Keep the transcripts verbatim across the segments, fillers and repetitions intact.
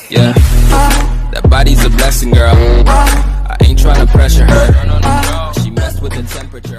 Yeah, that body's a blessing, girl. I ain't trying to pressure her. She messed with the temperature.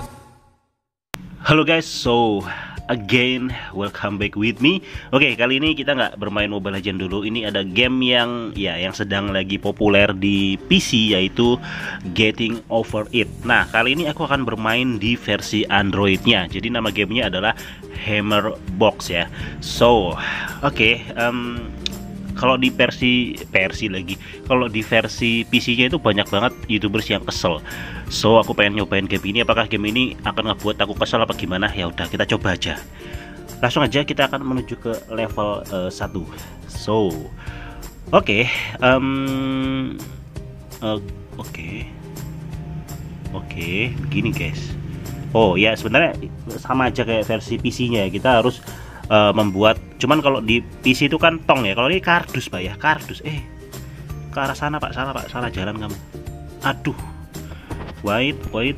Halo guys, so again welcome back with me. Oke, kali ini kita nggak bermain Mobile Legends dulu. Ini ada game yang ya yang sedang lagi populer di P C, yaitu Getting Over It. Nah, kali ini aku akan bermain di versi Androidnya. Jadi nama gamenya adalah Hammerbox ya. So, oke, okay, um, kalau di versi versi lagi, kalau di versi P C-nya itu banyak banget YouTubers yang kesel. So aku pengen nyobain game ini. Apakah game ini akan ngebuat aku kesel apa gimana? Ya udah, kita coba aja. Langsung aja kita akan menuju ke level uh, satu. So, oke, okay, um, uh, oke, okay. oke, okay, begini guys. Oh ya, sebenarnya sama aja kayak versi P C-nya. Kita harus Uh, membuat, cuman kalau di P C itu kan tong ya, kalau ini kardus pak ya, kardus. Eh, ke arah sana pak, salah pak, salah jalan kamu. Aduh, wait, wait.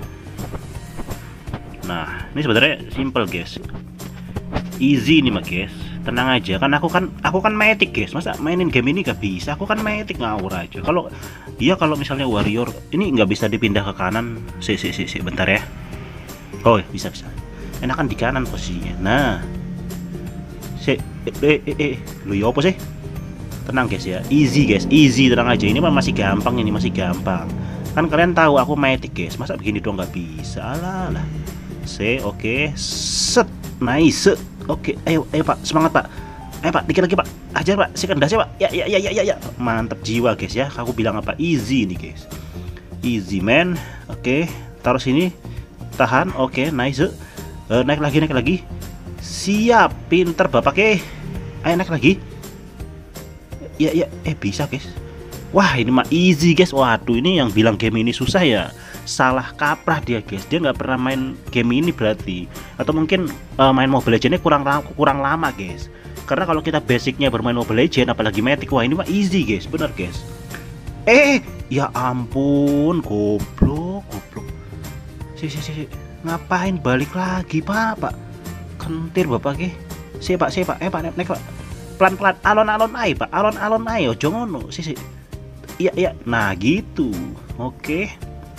Nah, ini sebenarnya simple guys, easy nih mah guys, tenang aja. Kan aku kan, aku kan Matic guys, masa mainin game ini gak bisa? Aku kan Matic ngawur aja. Kalau iya, kalau misalnya warrior ini nggak bisa dipindah ke kanan. Si, si, si, si, bentar ya. Oh, bisa bisa. Enakan di kanan posisinya. Nah. Eh, eh, eh, eh. Lu ya apa sih? Tenang guys ya, easy guys, easy, tenang aja. Ini mah masih gampang, ini masih gampang. Kan kalian tahu aku Matic guys, masa begini dong nggak bisa? Alah lah. Se, oke, okay. Set, nice. Oke, okay. ayo, ayo pak, semangat pak. Ayo pak, dikit lagi pak, ajar pak, second dash pak. Ya, ya, ya, ya, ya, ya. Mantap jiwa guys ya. Aku bilang apa? Easy nih guys. Easy man. Oke, okay. Taruh sini, tahan. Oke, okay. Nice. Uh, naik lagi, naik lagi. Siap, pinter bapak eh. Ayo naik lagi. Ya ya, eh bisa guys. Wah ini mah easy guys. Waduh, ini yang bilang game ini susah ya salah kaprah dia guys. Dia nggak pernah main game ini berarti. Atau mungkin uh, main Mobile Legends kurang kurang lama guys. Karena kalau kita basicnya bermain Mobile Legends, apalagi Matic, wah ini mah easy guys, bener guys. Eh, ya ampun, goblok, goblok. Si si si, ngapain balik lagi pak, pak? Kentir bapak ke, si pak, si pak, eh pak, naik pak, pelan pelan, alon alon ayo pak, alon alon ayo, jangan no, si si, iya iya, nah gitu, oke,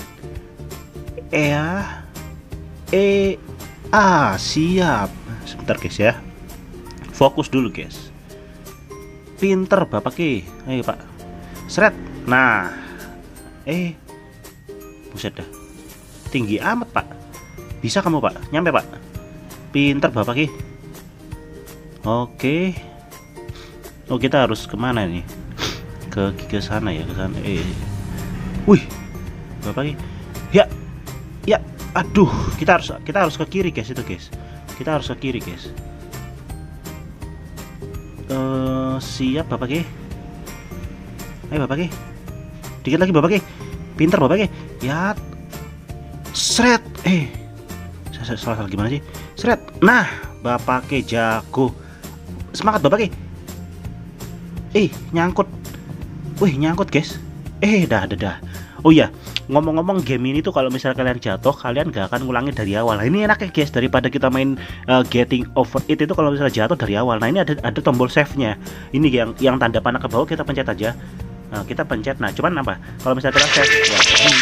ya, eh, ah siap, sebentar guys ya, fokus dulu guys, pinter bapak ke, ayo pak, seret, nah, eh, buset dah, tinggi amat pak, bisa kamu pak, nyampe pak. Pinter bapak ki. Oke. Oh kita harus kemana nih? Ke ke sana ya, ke sana. Eh. Wih. Bapak ki. Ya. Ya. Aduh. Kita harus kita harus ke kiri guys itu guys. Kita harus ke kiri guys. Uh, siap bapak ki. Ayo bapak ki. Dikit lagi bapak ki. Pinter bapak ki. Ya. Seret. Eh. Salah salah gimana sih? Seret. Nah, bapak ke jago. Semangat bapak ke. Eh, nyangkut. Wih, nyangkut guys. Eh, dah, dah, dah. Oh iya, ngomong-ngomong game ini tuh kalau misalnya kalian jatuh, kalian gak akan ngulangin dari awal. Nah, ini enak ya guys, daripada kita main uh, Getting Over It itu kalau misalnya jatuh dari awal. Nah, ini ada ada tombol save-nya. Ini yang yang tanda panah ke bawah, kita pencet aja. Nah, kita pencet. Nah, cuman apa? Kalau misalnya kita save, ya ini.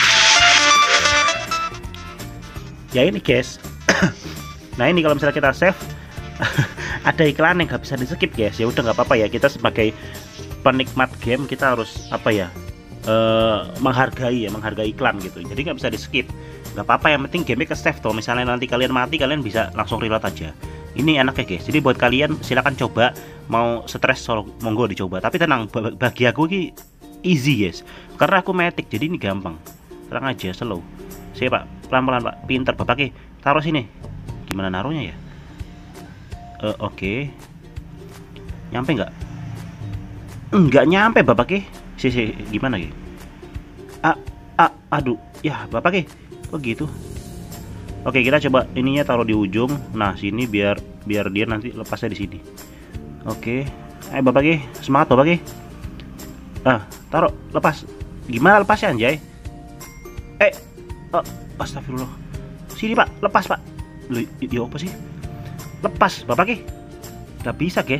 Ya ini guys. Nah ini kalau misalnya kita save ada iklan yang nggak bisa di skip guys. Ya udah nggak apa-apa ya, kita sebagai penikmat game kita harus apa ya, uh, menghargai ya, menghargai iklan gitu. Jadi nggak bisa di skip, nggak apa-apa, yang penting game ke save toh. Misalnya nanti kalian mati, kalian bisa langsung reload aja. Ini enak ya guys. Jadi buat kalian silakan coba, mau stres so, monggo dicoba. Tapi tenang, bagi aku ini easy guys, karena aku Matic jadi ini gampang. Tenang aja, slow. Siapa pak, pelan-pelan pak, pinter bapak ki. Taruh sini. Gimana naruhnya ya? Uh, Oke, okay. Nyampe nggak? Nggak nyampe bapak ki. Si, si, gimana ki? Ah, ah, aduh, ya bapak ki. Kok gitu? Oke, okay, kita coba ininya taruh di ujung. Nah sini biar biar dia nanti lepasnya di sini. Oke, okay. Ayo bapak ki, semangat bapak ki. Ah, taruh, lepas. Gimana lepasnya anjay? Eh, oh, astagfirullah. Sini pak, lepas pak. Loh, ya apa sih? Lepas bapak ki. Gak bisa guys.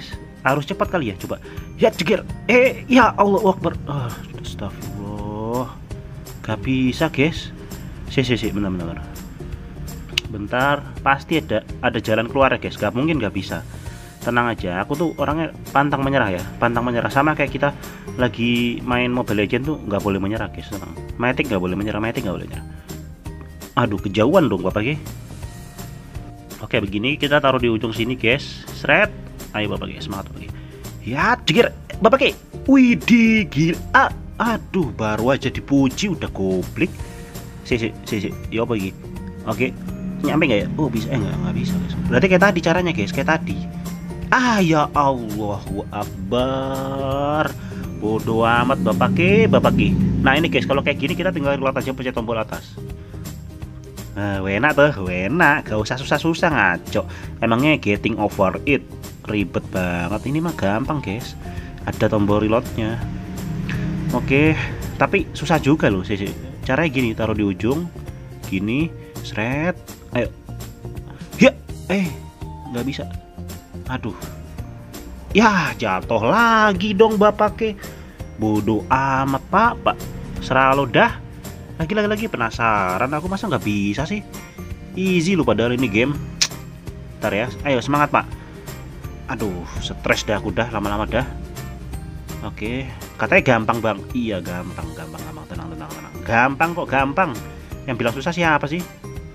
Harus cepat kali ya, coba. Ya jeger. Eh, ya Allah Akbar. Ah, astagfirullah. Gak bisa, guys. Si si si, bentar bentar. Bentar, pasti ada ada jalan keluar ya, guys. Gak mungkin gak bisa. Tenang aja, aku tuh orangnya pantang menyerah ya, pantang menyerah. Sama kayak kita lagi main Mobile Legends tuh nggak boleh menyerah, guys. Tenang. Matic nggak boleh menyerah, Matic nggak boleh menyerah. Aduh, kejauhan dong bapak, guys. Oke, begini kita taruh di ujung sini, guys. Seret. Ayo bapak, guys, semangat bapak, guys. Ya, jegir, bapak, guys. Wih, gila. Ah, aduh, baru aja dipuji udah goblik. Si si si si, ya apa lagi? Oke, nyampe nggak ya? Oh bisa, eh nggak nggak bisa, guys. Berarti kayak tadi caranya, guys, kayak tadi. Ah ya Allahu Akbar. Bodoh amat bapak ke, bapak ke. Nah ini guys, kalau kayak gini kita tinggal keluar aja pencet tombol atas. Nah, enak tuh, enak. Gak usah susah-susah ngaco. Emangnya getting over it ribet banget. Ini mah gampang guys. Ada tombol reloadnya. Oke, tapi susah juga loh sih. Caranya gini, taruh di ujung, gini, seret. Ayo. Ya, eh, nggak bisa. Aduh, ya jatuh lagi dong bapak ke. Bodoh amat pak, pak. Selalu dah. Lagi-lagi lagi penasaran aku, masa nggak bisa sih? Easy loh padahal ini game. Ntar ya, ayo semangat pak. Aduh, stres dah aku dah, lama-lama dah. Oke, katanya gampang bang. Iya gampang, gampang, gampang. Tenang, tenang, tenang. Gampang kok, gampang. Yang bilang susah siapa sih?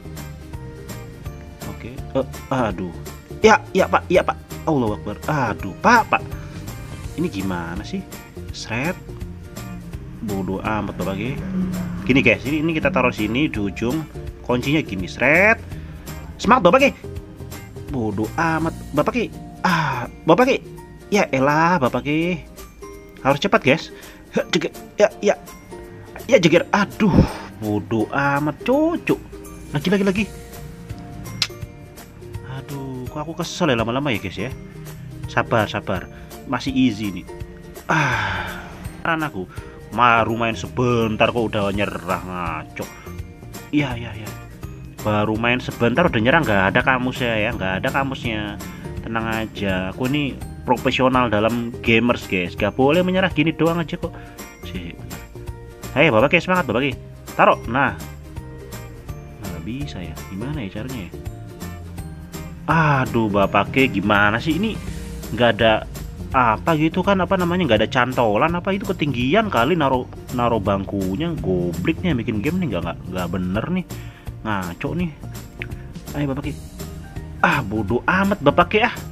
Oke, uh, aduh. Ya, ya pak, ya pak. Allahu Akbar. Aduh, pak, pak. Ini gimana sih? Seret. Bodoh amat bapak ge. Gini guys, ini, ini kita taruh sini di ujung. Kuncinya gini, seret. Semangat bapak ge. Bodoh amat bapak ge. Ah, bapak ge. Ya elah bapak ge. Harus cepat guys. Ya, ya. Ya jeger. Aduh, bodoh amat cucu. Lagi, lagi, lagi. Kok aku kesel ya lama-lama ya guys ya. Sabar sabar, masih easy nih. Ah, anakku baru main sebentar kok udah nyerah, ngaco. Iya iya iya, baru main sebentar udah nyerah. Nggak ada kamusnya ya, nggak ada kamusnya. Tenang aja, aku ini profesional dalam gamers guys. Gak boleh menyerah gini doang aja kok. Sih. Hei bapak guys, semangat bapak guys. Taruh, nah. Nggak bisa ya, gimana ya caranya ya? Aduh bapak ke, gimana sih ini? Nggak ada apa gitu kan, apa namanya, nggak ada cantolan apa itu, ketinggian kali naro naro bangkunya. Gobliknya bikin game nih nggak nggak nggak bener nih, ngaco nih. Ayo bapak ke. Ah bodoh amat bapak ke ah.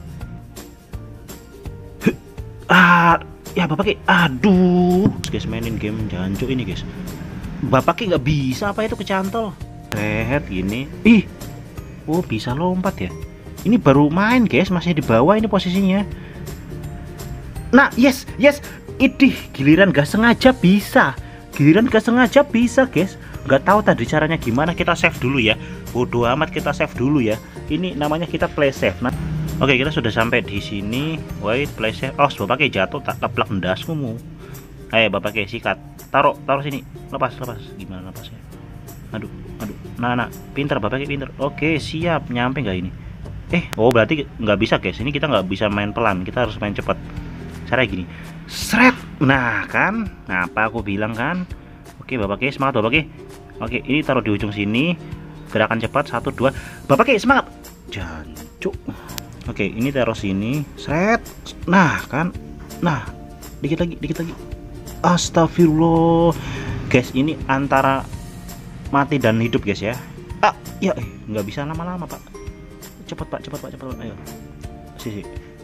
Ah ya bapak ke, aduh guys, mainin game jancu ini guys. Bapak ke nggak bisa apa itu kecantol. Red gini, ih, oh bisa lompat ya. Ini baru main guys, masih di bawah ini posisinya. Nah yes yes, idih, giliran gak sengaja bisa, giliran gak sengaja bisa guys. Gak tahu tadi caranya gimana. Kita save dulu ya, bodoh amat, kita save dulu ya. Ini namanya kita play save. Nah, oke kita sudah sampai di sini. Wait, play save. Oh bapak kayak jatuh, tak keplak ndasmu. Ayo bapak kayak sikat, taruh taruh sini, lepas lepas. Gimana lepasnya? Aduh aduh, nah nah, pinter bapak kayak pinter. Oke siap, nyampe nggak ini? Eh, oh berarti nggak bisa guys. Ini kita nggak bisa main pelan, kita harus main cepat. Cara gini, seret. Nah kan, nah, apa aku bilang kan? Oke bapak ke, semangat bapak ke. Oke, ini taruh di ujung sini. Gerakan cepat, satu dua. Bapak ke, semangat. Jancuk. Oke, ini taruh sini, seret. Nah kan, nah dikit lagi, dikit lagi. Astagfirullah, guys, ini antara mati dan hidup guys ya. Ah, ya, eh, nggak bisa lama-lama pak. Cepat pak, cepat pak, cepat pak. Ayo, sisi.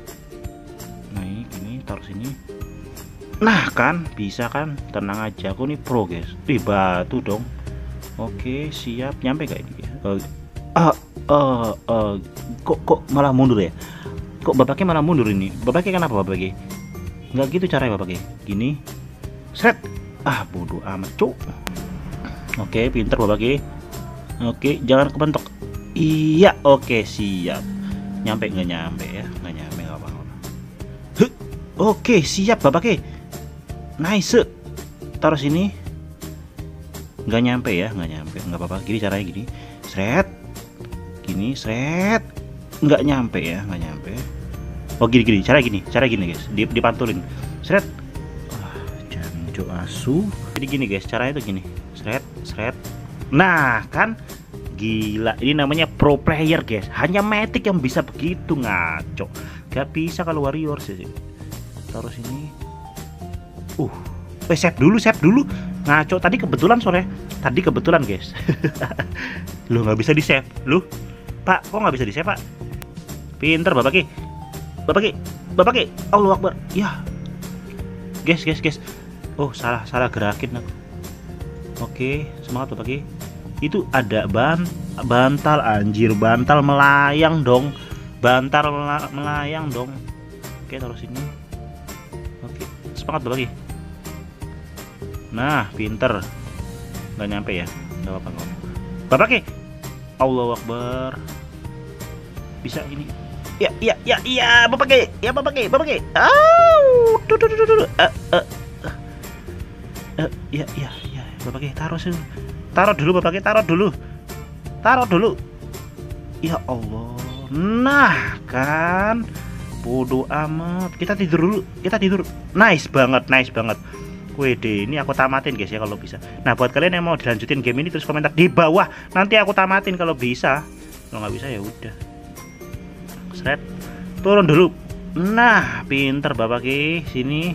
Nah ini, ini taruh sini. Nah kan, bisa kan? Tenang aja, aku nih pro guys. Wih batu dong. Oke siap, nyampe gak ini? Uh, uh, uh, uh, kok kok malah mundur ya? Kok bapaknya malah mundur ini? Bapaknya kenapa bapaknya? Nggak gitu caranya bapaknya. Gini, seret. Ah bodoh amat cuk. Oke, pinter bapaknya. Oke, jangan kebentok. Iya, oke siap. Nyampe nggak nyampe ya? Nggak nyampe, nggak apa-apa. Oke siap bapaknya. Nice. Taruh sini. Nggak nyampe ya, nggak nyampe. Nggak apa-apa. Gini caranya gini. Seret. Gini, seret. Nggak nyampe ya, nggak nyampe. Oh gini gini, cara gini, cara gini guys, Dip, dipantulin, seret, ah, janjo asu. Jadi gini guys, caranya itu gini, seret, seret. Nah kan, gila, ini namanya pro player guys. Hanya Matic yang bisa begitu, ngaco. Gak bisa kalau warrior sih. Taruh sini. Uh, eh save dulu, save dulu. Ngaco, tadi kebetulan sore. Tadi kebetulan guys. Lu nggak bisa di save, lu. Pak, kok nggak bisa di save pak? Pinter bapak ki. Bapak Ki, Bapak Ki, Allahu Akbar. Ya. Guys, guys, guys. Oh, salah, salah gerakin aku. Oke, semangat Bapak Ki. Itu ada ban bantal anjir, bantal melayang dong. Bantal mela melayang dong. Oke, taruh sini. Oke, semangat Bapak Ki. Nah, pinter. Nggak nyampe ya. Enggak apa-apa kok. Bapak Ki. Allahu Akbar. Bisa ini. Ya, ya, ya, ya, Bapak Ki, ya Bapak Ki, Bapak Ki. Oh, tuh, tuh, tuh, tuh, uh, uh, uh, uh, ya, ya, ya, Bapak Ki, taruh sih, taruh dulu, Bapak Ki, taruh dulu, taruh dulu. Ya Allah, nah kan, bodoh amat. Kita tidur dulu, kita tidur. Nice banget, nice banget. Wede, ini aku tamatin guys ya kalau bisa. Nah buat kalian yang mau dilanjutin game ini terus komentar di bawah. Nanti aku tamatin kalau bisa. Kalau nggak bisa ya udah. Seret, turun dulu. Nah, pinter Bapak Ki, sini.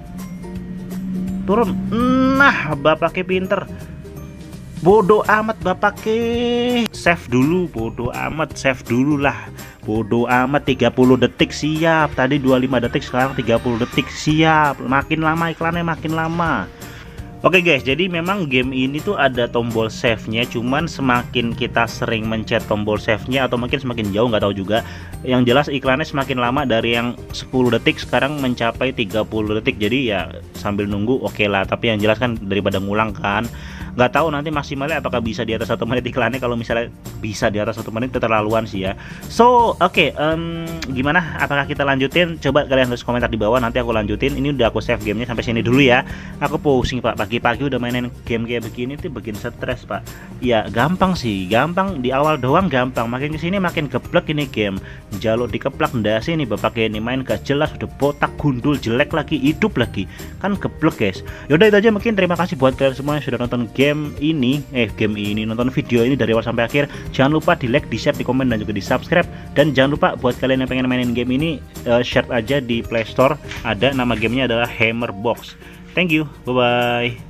Turun. Nah, Bapak Ki pinter. Bodoh amat Bapak Ki. Save dulu, bodoh amat, save dulu lah. Bodoh amat, tiga puluh detik siap. Tadi dua puluh lima detik, sekarang tiga puluh detik siap. Makin lama iklannya makin lama. Oke guys, jadi memang game ini tuh ada tombol save-nya, cuman semakin kita sering mencet tombol save-nya atau mungkin semakin jauh nggak tahu juga. Yang jelas iklannya semakin lama, dari yang sepuluh detik sekarang mencapai tiga puluh detik. Jadi ya sambil nunggu oke okay lah, tapi yang jelas kan daripada ngulang kan. Nggak tahu nanti maksimalnya apakah bisa di atas satu menit iklannya. Kalau misalnya bisa di atas satu menit keterlaluan sih ya. So oke, okay, um, gimana? Apakah kita lanjutin? Coba kalian tulis komentar di bawah, nanti aku lanjutin. Ini udah aku save gamenya sampai sini dulu ya. Aku pusing pak, pagi-pagi udah mainin game kayak begini tuh bikin stres pak. Ya gampang sih, gampang di awal doang gampang. Makin kesini makin geblek ini game. Jaluk dikeplak ndasi nih bapak kayak ini main gak jelas, udah botak, gundul, jelek lagi, hidup lagi. Kan geblek guys. Yaudah itu aja mungkin. Terima kasih buat kalian semua yang sudah nonton game ini, eh game ini, nonton video ini dari awal sampai akhir. Jangan lupa di like, di share, di komen, dan juga di subscribe. Dan jangan lupa buat kalian yang pengen mainin game ini, uh, share aja di Play Store. Ada nama gamenya adalah Hammerbox. Thank you, bye bye.